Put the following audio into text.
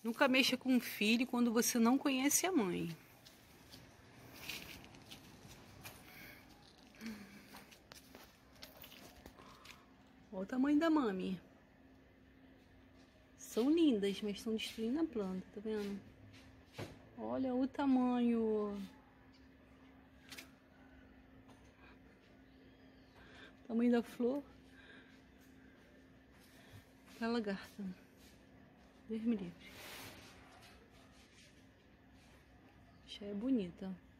Nunca mexa com um filho quando você não conhece a mãe. Olha o tamanho da mami. São lindas, mas estão destruindo a planta, tá vendo? Olha o tamanho. Tamanho da flor. A lagarta. Deus me livre. Já é bonita.